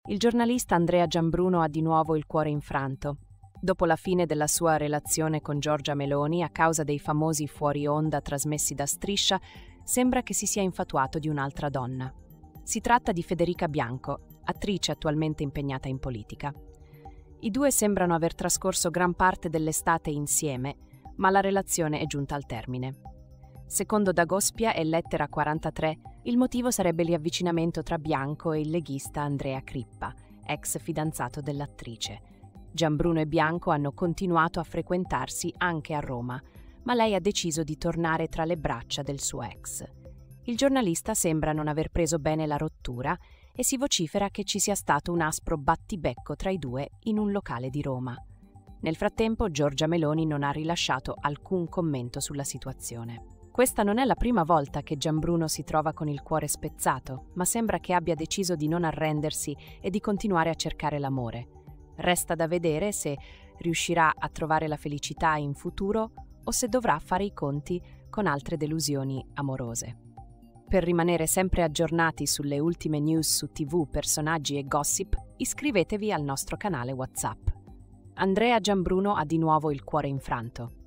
Il giornalista Andrea Giambruno ha di nuovo il cuore infranto. Dopo la fine della sua relazione con Giorgia Meloni, a causa dei famosi fuori onda trasmessi da Striscia, sembra che si sia infatuato di un'altra donna. Si tratta di Federica Bianco, attrice attualmente impegnata in politica. I due sembrano aver trascorso gran parte dell'estate insieme, ma la relazione è giunta al termine. Secondo Dagospia e Lettera 43, il motivo sarebbe l'avvicinamento tra Bianco e il leghista Andrea Crippa, ex fidanzato dell'attrice. Giambruno e Bianco hanno continuato a frequentarsi anche a Roma, ma lei ha deciso di tornare tra le braccia del suo ex. Il giornalista sembra non aver preso bene la rottura e si vocifera che ci sia stato un aspro battibecco tra i due in un locale di Roma. Nel frattempo, Giorgia Meloni non ha rilasciato alcun commento sulla situazione. Questa non è la prima volta che Giambruno si trova con il cuore spezzato, ma sembra che abbia deciso di non arrendersi e di continuare a cercare l'amore. Resta da vedere se riuscirà a trovare la felicità in futuro o se dovrà fare i conti con altre delusioni amorose. Per rimanere sempre aggiornati sulle ultime news su TV, personaggi e gossip, iscrivetevi al nostro canale WhatsApp. Andrea Giambruno ha di nuovo il cuore infranto.